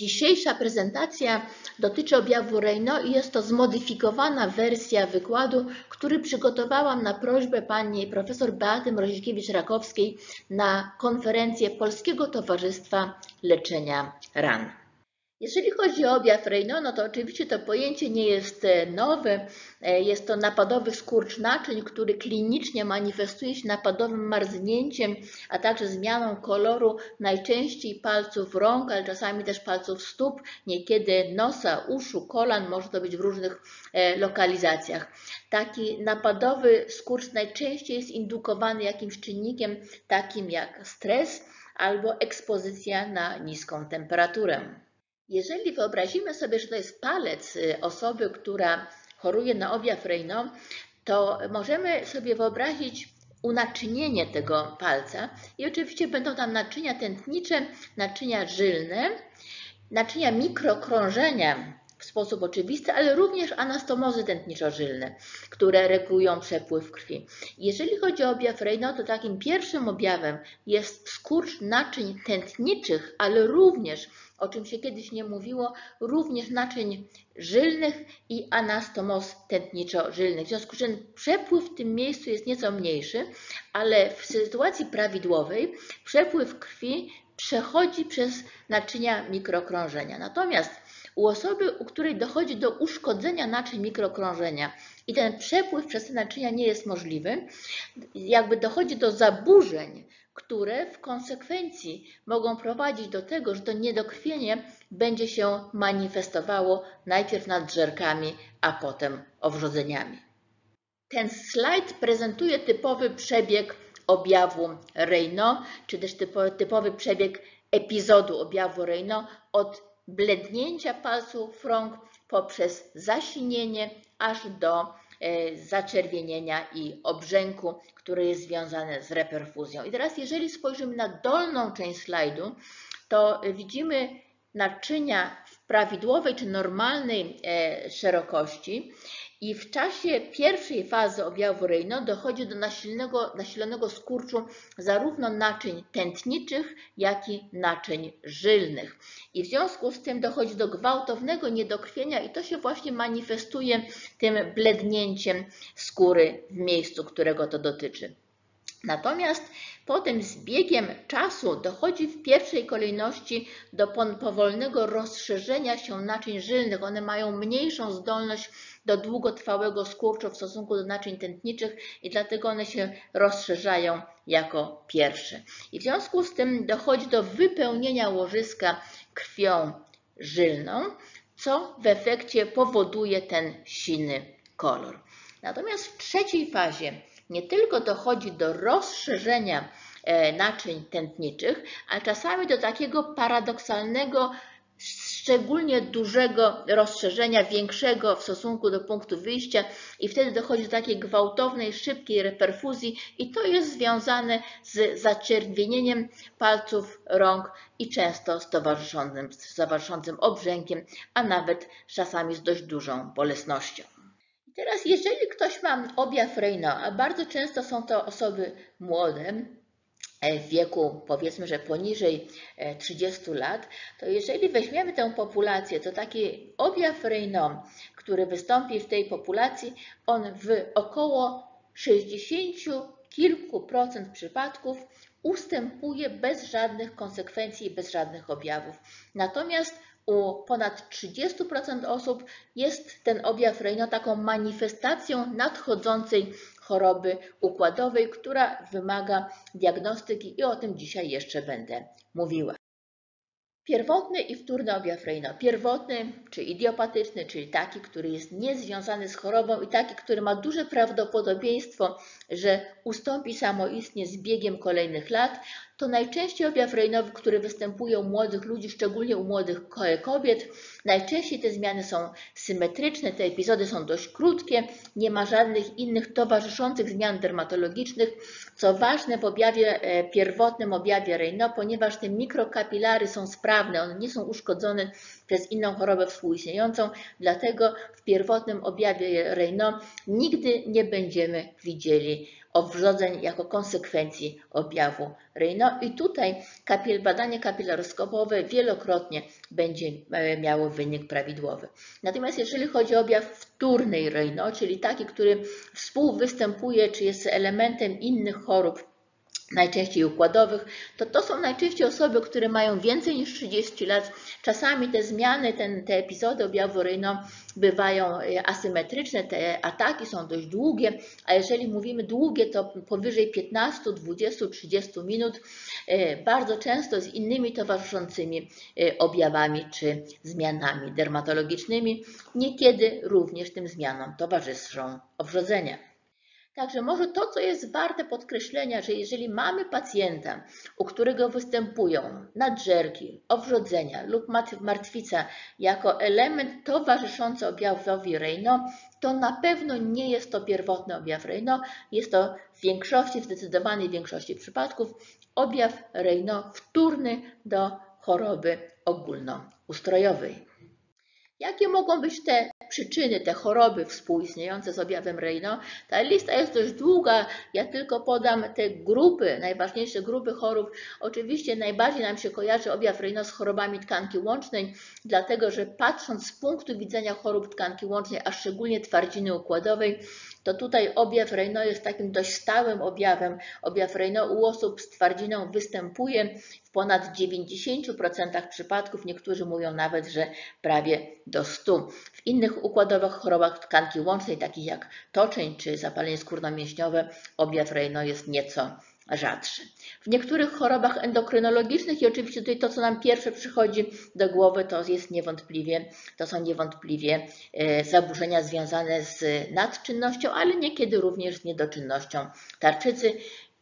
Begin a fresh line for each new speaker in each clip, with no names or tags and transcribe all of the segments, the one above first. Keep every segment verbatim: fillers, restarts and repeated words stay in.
Dzisiejsza prezentacja dotyczy objawu Raynaud i jest to zmodyfikowana wersja wykładu, który przygotowałam na prośbę pani profesor Beaty Mrozikiewicz-Rakowskiej na konferencję Polskiego Towarzystwa Leczenia Ran. Jeżeli chodzi o objaw Raynaud, no to oczywiście to pojęcie nie jest nowe. Jest to napadowy skurcz naczyń, który klinicznie manifestuje się napadowym marznięciem, a także zmianą koloru najczęściej palców rąk, ale czasami też palców stóp, niekiedy nosa, uszu, kolan, może to być w różnych lokalizacjach. Taki napadowy skurcz najczęściej jest indukowany jakimś czynnikiem takim jak stres albo ekspozycja na niską temperaturę. Jeżeli wyobrazimy sobie, że to jest palec osoby, która choruje na objaw Raynaud, to możemy sobie wyobrazić unaczynienie tego palca i oczywiście będą tam naczynia tętnicze, naczynia żylne, naczynia mikrokrążenia w sposób oczywisty, ale również anastomozy tętniczo-żylne, które regulują przepływ krwi. Jeżeli chodzi o objaw Raynaud, to takim pierwszym objawem jest skurcz naczyń tętniczych, ale również, o czym się kiedyś nie mówiło, również naczyń żylnych i anastomoz tętniczo-żylnych. W związku z czym przepływ w tym miejscu jest nieco mniejszy, ale w sytuacji prawidłowej przepływ krwi przechodzi przez naczynia mikrokrążenia. Natomiast u osoby, u której dochodzi do uszkodzenia naczyń mikrokrążenia i ten przepływ przez te naczynia nie jest możliwy, jakby dochodzi do zaburzeń, które w konsekwencji mogą prowadzić do tego, że to niedokrwienie będzie się manifestowało najpierw nadżerkami, a potem owrzodzeniami. Ten slajd prezentuje typowy przebieg objawu Raynaud, czy też typowy przebieg epizodu objawu Raynaud od blednięcia palców rąk poprzez zasinienie aż do zaczerwienienia i obrzęku, które jest związane z reperfuzją. I teraz jeżeli spojrzymy na dolną część slajdu, to widzimy naczynia w prawidłowej czy normalnej szerokości i w czasie pierwszej fazy objawu Raynaud dochodzi do nasilonego, nasilonego skurczu zarówno naczyń tętniczych, jak i naczyń żylnych. I w związku z tym dochodzi do gwałtownego niedokrwienia i to się właśnie manifestuje tym blednięciem skóry w miejscu, którego to dotyczy. Natomiast potem z biegiem czasu dochodzi w pierwszej kolejności do powolnego rozszerzenia się naczyń żylnych. One mają mniejszą zdolność do długotrwałego skurczu w stosunku do naczyń tętniczych i dlatego one się rozszerzają jako pierwsze. I w związku z tym dochodzi do wypełnienia łożyska krwią żylną, co w efekcie powoduje ten siny kolor. Natomiast w trzeciej fazie nie tylko dochodzi do rozszerzenia naczyń tętniczych, ale czasami do takiego paradoksalnego, szczególnie dużego rozszerzenia, większego w stosunku do punktu wyjścia i wtedy dochodzi do takiej gwałtownej, szybkiej reperfuzji i to jest związane z zaczerwienieniem palców rąk i często z towarzyszącym, z towarzyszącym obrzękiem, a nawet czasami z dość dużą bolesnością. Teraz jeżeli ktoś ma objaw Raynaud, a bardzo często są to osoby młode, w wieku powiedzmy, że poniżej trzydziestu lat, to jeżeli weźmiemy tę populację, to taki objaw Raynaud, który wystąpi w tej populacji, on w około sześćdziesięciu kilku procent przypadków ustępuje bez żadnych konsekwencji i bez żadnych objawów. Natomiast u ponad trzydziestu procent osób jest ten objaw Raynaud taką manifestacją nadchodzącej choroby układowej, która wymaga diagnostyki i o tym dzisiaj jeszcze będę mówiła. Pierwotny i wtórny objaw Raynaud. Pierwotny, czy idiopatyczny, czyli taki, który jest niezwiązany z chorobą i taki, który ma duże prawdopodobieństwo, że ustąpi samoistnie z biegiem kolejnych lat, to najczęściej objaw Raynaud, który występuje u młodych ludzi, szczególnie u młodych kobiet. Najczęściej te zmiany są symetryczne, te epizody są dość krótkie, nie ma żadnych innych towarzyszących zmian dermatologicznych. Co ważne w objawie pierwotnym objawie Raynaud, ponieważ te mikrokapilary są sprawne, one nie są uszkodzone przez inną chorobę współistniejącą, dlatego w pierwotnym objawie Raynaud nigdy nie będziemy widzieli owrzodzeń jako konsekwencji objawu Raynaud. I tutaj kapil, badanie kapilaroskopowe wielokrotnie będzie miało wynik prawidłowy. Natomiast jeżeli chodzi o objaw wtórny Raynaud, czyli taki, który współwystępuje, czy jest elementem innych chorób, najczęściej układowych, to to są najczęściej osoby, które mają więcej niż trzydzieści lat. Czasami te zmiany, ten, te epizody objawu Raynaud bywają asymetryczne, te ataki są dość długie, a jeżeli mówimy długie, to powyżej piętnaście, dwadzieścia, trzydzieści minut, bardzo często z innymi towarzyszącymi objawami czy zmianami dermatologicznymi. Niekiedy również tym zmianom towarzyszą owrzodzenia. Także może to, co jest warte podkreślenia, że jeżeli mamy pacjenta, u którego występują nadżerki, owrzodzenia lub martwica jako element towarzyszący objawowi Raynaud, to na pewno nie jest to pierwotny objaw Raynaud, jest to w większości, w zdecydowanej większości przypadków objaw Raynaud wtórny do choroby ogólnoustrojowej. Jakie mogą być te przyczyny, te choroby współistniejące z objawem Raynaud? Ta lista jest dość długa, ja tylko podam te grupy, najważniejsze grupy chorób. Oczywiście najbardziej nam się kojarzy objaw Raynaud z chorobami tkanki łącznej, dlatego że patrząc z punktu widzenia chorób tkanki łącznej, a szczególnie twardziny układowej, to tutaj objaw Raynaud jest takim dość stałym objawem. Objaw Raynaud u osób z twardziną występuje w ponad dziewięćdziesięciu procentach przypadków, niektórzy mówią nawet, że prawie do stu procent. W innych układowych chorobach tkanki łącznej, takich jak toczeń czy zapalenie skórno-mięśniowe, objaw Raynaud jest nieco rzadszy. W niektórych chorobach endokrynologicznych i oczywiście tutaj to, co nam pierwsze przychodzi do głowy, to jest niewątpliwie, to są niewątpliwie zaburzenia związane z nadczynnością, ale niekiedy również z niedoczynnością tarczycy.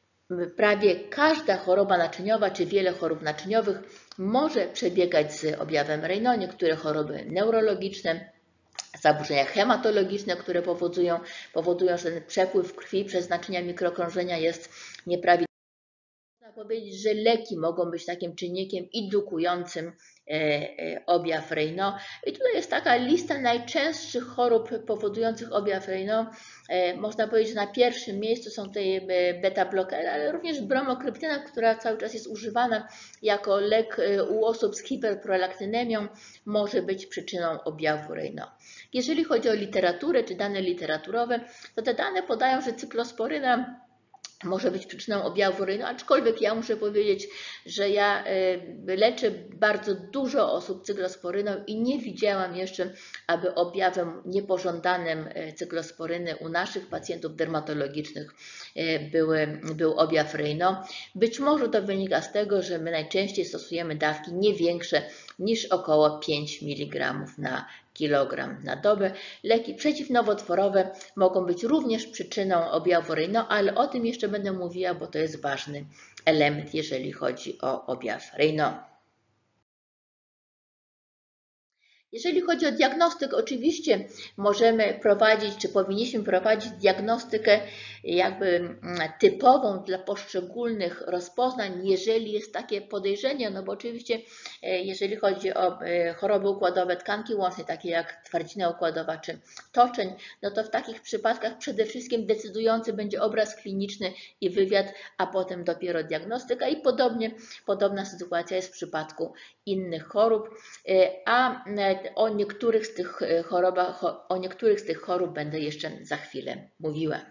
Prawie każda choroba naczyniowa, czy wiele chorób naczyniowych może przebiegać z objawem Raynaud. Niektóre choroby neurologiczne, zaburzenia hematologiczne, które powodują, powodują, że ten przepływ krwi przez naczynia mikrokrążenia jest nieprawidłowy. Można powiedzieć, że leki mogą być takim czynnikiem indukującym objaw Raynaud. I tutaj jest taka lista najczęstszych chorób powodujących objaw Raynaud. Można powiedzieć, że na pierwszym miejscu są te beta-blokery, ale również bromokryptyna, która cały czas jest używana jako lek u osób z hiperprolaktynemią, może być przyczyną objawu Raynaud. Jeżeli chodzi o literaturę czy dane literaturowe, to te dane podają, że cyklosporyna może być przyczyną objawu Raynaud, aczkolwiek ja muszę powiedzieć, że ja leczę bardzo dużo osób cyklosporyną i nie widziałam jeszcze, aby objawem niepożądanym cyklosporyny u naszych pacjentów dermatologicznych były, był objaw Raynaud. Być może to wynika z tego, że my najczęściej stosujemy dawki nie większe niż około pięć miligramów na kilogram na dobę. Leki przeciwnowotworowe mogą być również przyczyną objawu Raynaud, ale o tym jeszcze będę mówiła, bo to jest ważny element, jeżeli chodzi o objaw Raynaud. Jeżeli chodzi o diagnostykę, oczywiście możemy prowadzić, czy powinniśmy prowadzić diagnostykę jakby typową dla poszczególnych rozpoznań, jeżeli jest takie podejrzenie, no bo oczywiście jeżeli chodzi o choroby układowe tkanki łącznej, takie jak twardzina układowa czy toczeń, no to w takich przypadkach przede wszystkim decydujący będzie obraz kliniczny i wywiad, a potem dopiero diagnostyka i podobnie, podobna sytuacja jest w przypadku innych chorób, a o niektórych z tych chorobach, o niektórych z tych chorób będę jeszcze za chwilę mówiła.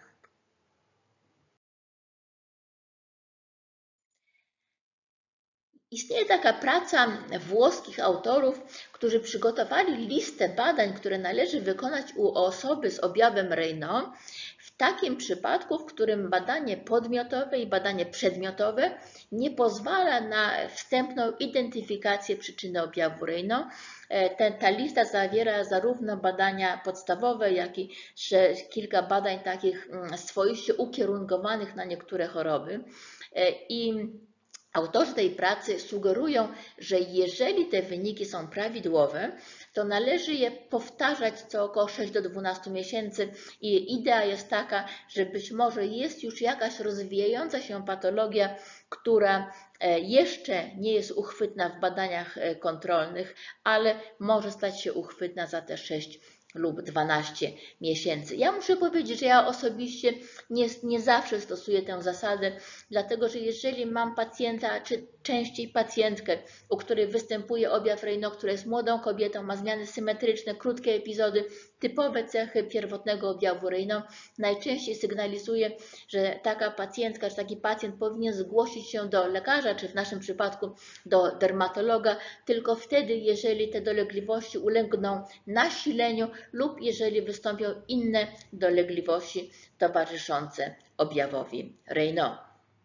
Istnieje taka praca włoskich autorów, którzy przygotowali listę badań, które należy wykonać u osoby z objawem Raynaud, w takim przypadku, w którym badanie podmiotowe i badanie przedmiotowe nie pozwala na wstępną identyfikację przyczyny objawu Raynaud. Ta lista zawiera zarówno badania podstawowe, jak i kilka badań takich swoiście ukierunkowanych na niektóre choroby. I autorzy tej pracy sugerują, że jeżeli te wyniki są prawidłowe, to należy je powtarzać co około sześć do dwunastu miesięcy i idea jest taka, że być może jest już jakaś rozwijająca się patologia, która jeszcze nie jest uchwytna w badaniach kontrolnych, ale może stać się uchwytna za te sześć lub dwanaście miesięcy. Ja muszę powiedzieć, że ja osobiście nie, nie zawsze stosuję tę zasadę, dlatego że jeżeli mam pacjenta, czy częściej pacjentkę, u której występuje objaw Raynaud, która jest młodą kobietą, ma zmiany symetryczne, krótkie epizody, typowe cechy pierwotnego objawu Raynaud, najczęściej sygnalizuje, że taka pacjentka, czy taki pacjent powinien zgłosić się do lekarza, czy w naszym przypadku do dermatologa, tylko wtedy, jeżeli te dolegliwości ulegną nasileniu lub jeżeli wystąpią inne dolegliwości towarzyszące objawowi Raynaud.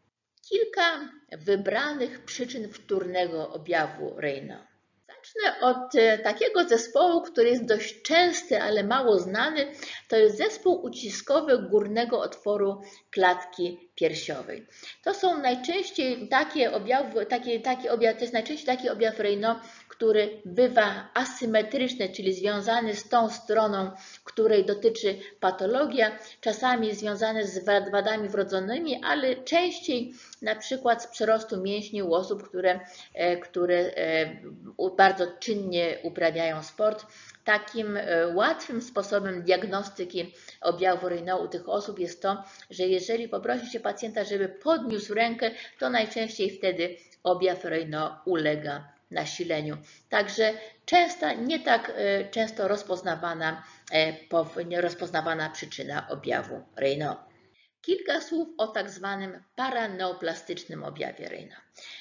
Kilka wybranych przyczyn wtórnego objawu Raynaud. Zacznę od takiego zespołu, który jest dość częsty, ale mało znany. To jest zespół uciskowy górnego otworu klatki piersiowej. To są najczęściej takie objawy, takie, taki objaw, to jest najczęściej taki objaw Raynaud, który bywa asymetryczny, czyli związany z tą stroną, której dotyczy patologia, czasami związany z wadami wrodzonymi, ale częściej na przykład z przerostu mięśni u osób, które, które bardzo czynnie uprawiają sport. Takim łatwym sposobem diagnostyki objawu Raynaud u tych osób jest to, że jeżeli poprosi się pacjenta, żeby podniósł rękę, to najczęściej wtedy objaw Raynaud ulega nasileniu. Także częsta, nie tak często rozpoznawana, rozpoznawana przyczyna objawu Raynaud. Kilka słów o tak zwanym paraneoplastycznym objawie Raynaud.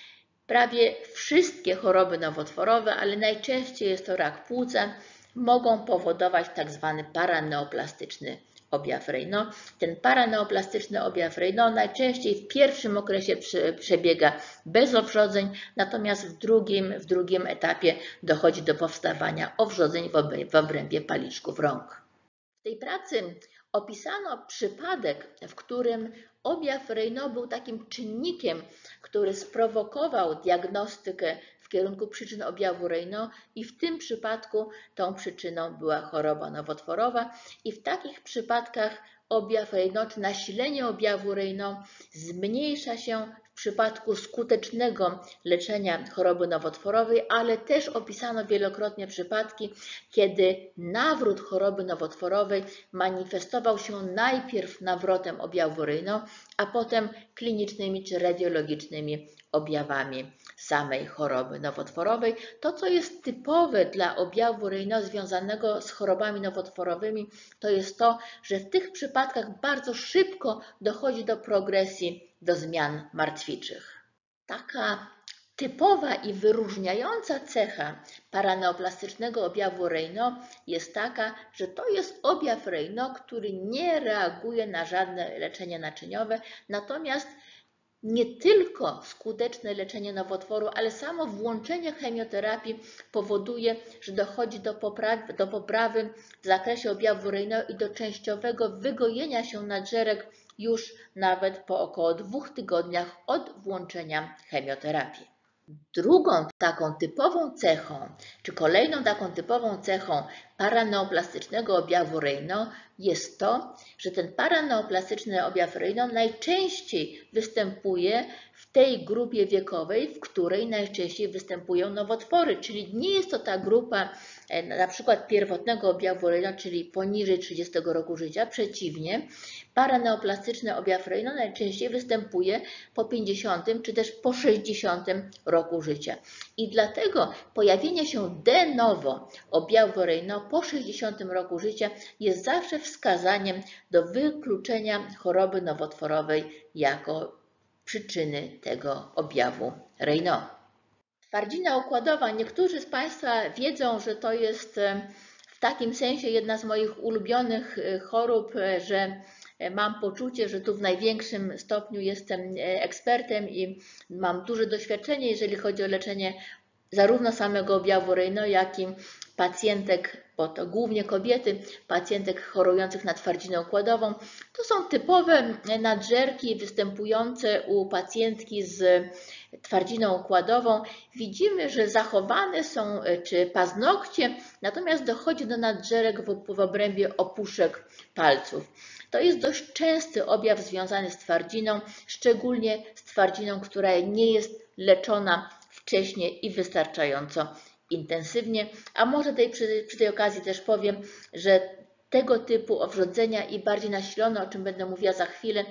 Prawie wszystkie choroby nowotworowe, ale najczęściej jest to rak płuca, mogą powodować tak zwany paraneoplastyczny objaw Raynaud. Ten paraneoplastyczny objaw Raynaud najczęściej w pierwszym okresie przebiega bez owrzodzeń, natomiast w drugim, w drugim etapie dochodzi do powstawania owrzodzeń w obrębie paliczków rąk. W tej pracy opisano przypadek, w którym objaw Raynaud był takim czynnikiem, który sprowokował diagnostykę w kierunku przyczyn objawu Raynaud i w tym przypadku tą przyczyną była choroba nowotworowa i w takich przypadkach objaw Raynaud, czy nasilenie objawu Raynaud zmniejsza się w przypadku skutecznego leczenia choroby nowotworowej, ale też opisano wielokrotnie przypadki, kiedy nawrót choroby nowotworowej manifestował się najpierw nawrotem objawu Raynaud, a potem klinicznymi czy radiologicznymi objawami samej choroby nowotworowej. To, co jest typowe dla objawu Raynaud związanego z chorobami nowotworowymi, to jest to, że w tych przypadkach bardzo szybko dochodzi do progresji, do zmian martwiczych. Taka typowa i wyróżniająca cecha paraneoplastycznego objawu Raynaud jest taka, że to jest objaw Raynaud, który nie reaguje na żadne leczenie naczyniowe, natomiast nie tylko skuteczne leczenie nowotworu, ale samo włączenie chemioterapii powoduje, że dochodzi do poprawy, do poprawy w zakresie objawu Raynaud i do częściowego wygojenia się nadżerek już nawet po około dwóch tygodniach od włączenia chemioterapii. Drugą taką typową cechą, czy kolejną taką typową cechą paraneoplastycznego objawu Raynaud jest to, że ten paraneoplastyczny objaw Raynaud najczęściej występuje w tej grupie wiekowej, w której najczęściej występują nowotwory, czyli nie jest to ta grupa na przykład pierwotnego objawu Raynaud, czyli poniżej trzydziestego roku życia. Przeciwnie, paraneoplastyczny objaw Raynaud najczęściej występuje po pięćdziesiątym czy też po sześćdziesiątym roku życia. I dlatego pojawienie się de novo objawu Raynaud po sześćdziesiątym roku życia jest zawsze wskazaniem do wykluczenia choroby nowotworowej jako przyczyny tego objawu Raynaud. Twardźina układowa. Niektórzy z Państwa wiedzą, że to jest w takim sensie jedna z moich ulubionych chorób, że mam poczucie, że tu w największym stopniu jestem ekspertem i mam duże doświadczenie, jeżeli chodzi o leczenie zarówno samego objawu Raynaud, jak i pacjentek, bo to głównie kobiety, pacjentek chorujących na twardzinę układową. To są typowe nadżerki występujące u pacjentki z twardziną układową. Widzimy, że zachowane są czy paznokcie, natomiast dochodzi do nadżerek w, w obrębie opuszek palców. To jest dość częsty objaw związany z twardziną, szczególnie z twardziną, która nie jest leczona wcześniej i wystarczająco intensywnie, a może tej, przy, przy tej okazji też powiem, że tego typu owrzodzenia i bardziej nasilone, o czym będę mówiła za chwilę,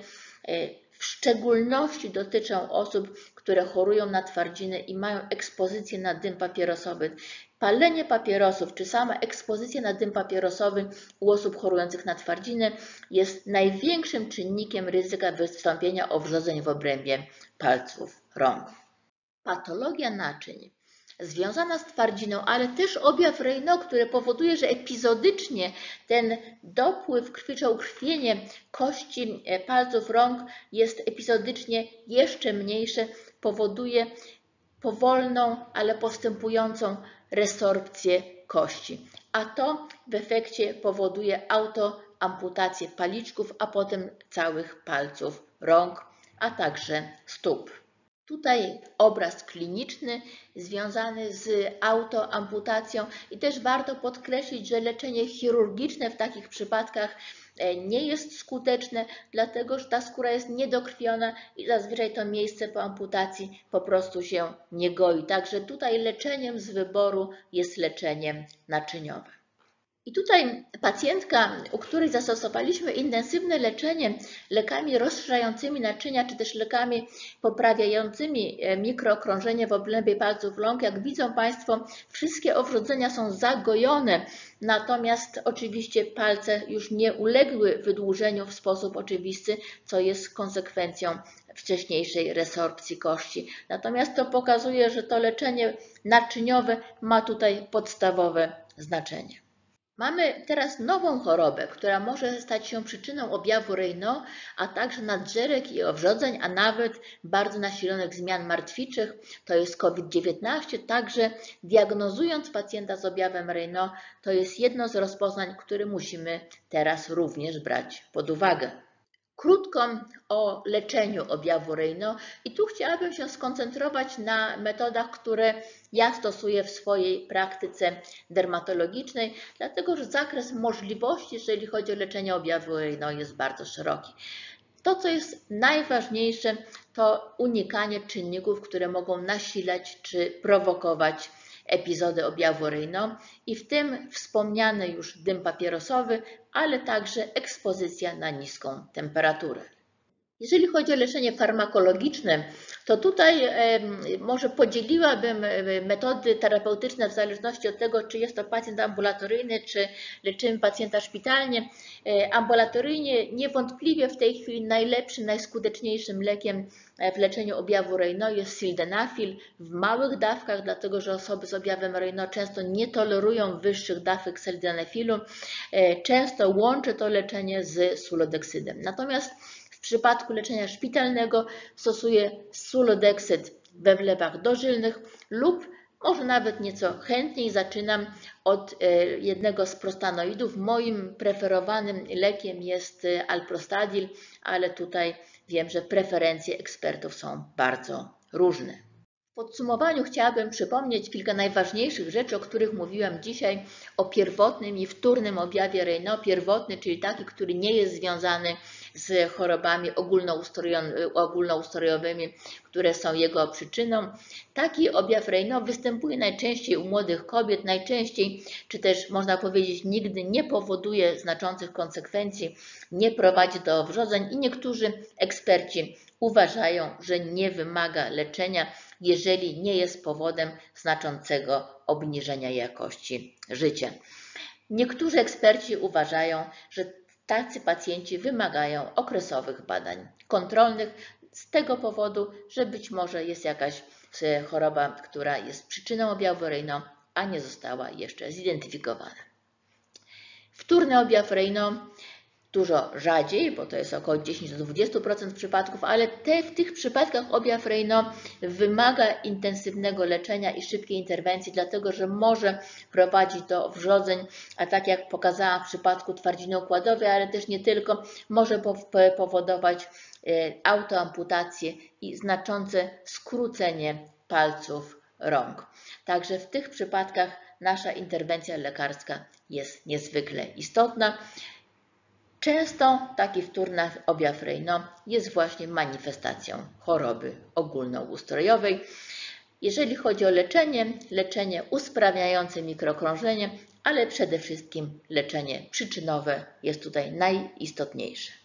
w szczególności dotyczą osób, które chorują na twardzinę i mają ekspozycję na dym papierosowy. Palenie papierosów czy sama ekspozycja na dym papierosowy u osób chorujących na twardzinę jest największym czynnikiem ryzyka wystąpienia owrzodzeń w obrębie palców rąk. Patologia naczyń związana z twardziną, ale też objaw Raynaud, który powoduje, że epizodycznie ten dopływ krwi czy ukrwienie kości palców rąk jest epizodycznie jeszcze mniejsze, powoduje powolną, ale postępującą resorpcję kości. A to w efekcie powoduje autoamputację paliczków, a potem całych palców rąk, a także stóp. Tutaj obraz kliniczny związany z autoamputacją i też warto podkreślić, że leczenie chirurgiczne w takich przypadkach nie jest skuteczne, dlatego że ta skóra jest niedokrwiona i zazwyczaj to miejsce po amputacji po prostu się nie goi. Także tutaj leczeniem z wyboru jest leczenie naczyniowe. I tutaj pacjentka, u której zastosowaliśmy intensywne leczenie lekami rozszerzającymi naczynia, czy też lekami poprawiającymi mikrookrążenie w obrębie palców rąk, jak widzą Państwo, wszystkie owrzodzenia są zagojone, natomiast oczywiście palce już nie uległy wydłużeniu w sposób oczywisty, co jest konsekwencją wcześniejszej resorpcji kości. Natomiast to pokazuje, że to leczenie naczyniowe ma tutaj podstawowe znaczenie. Mamy teraz nową chorobę, która może stać się przyczyną objawu Raynaud, a także nadżerek i owrzodzeń, a nawet bardzo nasilonych zmian martwiczych, to jest COVID dziewiętnaście. Także diagnozując pacjenta z objawem Raynaud, to jest jedno z rozpoznań, które musimy teraz również brać pod uwagę. Krótko o leczeniu objawu Raynaud i tu chciałabym się skoncentrować na metodach, które ja stosuję w swojej praktyce dermatologicznej, dlatego że zakres możliwości, jeżeli chodzi o leczenie objawu Raynaud, jest bardzo szeroki. To, co jest najważniejsze, to unikanie czynników, które mogą nasilać czy prowokować epizody objawu Raynaud i w tym wspomniany już dym papierosowy, ale także ekspozycja na niską temperaturę. Jeżeli chodzi o leczenie farmakologiczne, to tutaj e, może podzieliłabym metody terapeutyczne w zależności od tego, czy jest to pacjent ambulatoryjny, czy leczymy pacjenta szpitalnie. E, ambulatoryjnie niewątpliwie w tej chwili najlepszym, najskuteczniejszym lekiem w leczeniu objawu Raynaud jest sildenafil w małych dawkach, dlatego że osoby z objawem Raynaud często nie tolerują wyższych dawek sildenafilu. E, często łączy to leczenie z sulodeksydem. Natomiast w przypadku leczenia szpitalnego stosuję sulodeksyd we wlewach dożylnych lub może nawet nieco chętniej zaczynam od jednego z prostanoidów. Moim preferowanym lekiem jest alprostadil, ale tutaj wiem, że preferencje ekspertów są bardzo różne. W podsumowaniu chciałabym przypomnieć kilka najważniejszych rzeczy, o których mówiłam dzisiaj, o pierwotnym i wtórnym objawie Raynaud. Pierwotny, czyli taki, który nie jest związany z chorobami ogólnoustrojowymi, które są jego przyczyną. Taki objaw Raynaud występuje najczęściej u młodych kobiet, najczęściej, czy też można powiedzieć nigdy nie powoduje znaczących konsekwencji, nie prowadzi do owrzodzeń i niektórzy eksperci uważają, że nie wymaga leczenia, jeżeli nie jest powodem znaczącego obniżenia jakości życia. Niektórzy eksperci uważają, że tacy pacjenci wymagają okresowych badań kontrolnych z tego powodu, że być może jest jakaś choroba, która jest przyczyną objawu Raynaud, a nie została jeszcze zidentyfikowana. Wtórny objaw Raynaud dużo rzadziej, bo to jest około dziesięć do dwudziestu procent przypadków, ale te, w tych przypadkach objaw Raynaud wymaga intensywnego leczenia i szybkiej interwencji, dlatego że może prowadzić do wrzodzeń, a tak jak pokazałam w przypadku twardziny układowej, ale też nie tylko, może powodować autoamputację i znaczące skrócenie palców rąk. Także w tych przypadkach nasza interwencja lekarska jest niezwykle istotna. Często taki wtórny objaw Raynaud jest właśnie manifestacją choroby ogólnoustrojowej. Jeżeli chodzi o leczenie, leczenie usprawniające mikrokrążenie, ale przede wszystkim leczenie przyczynowe jest tutaj najistotniejsze.